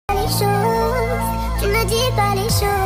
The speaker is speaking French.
Les choses, tu me dis pas les choses.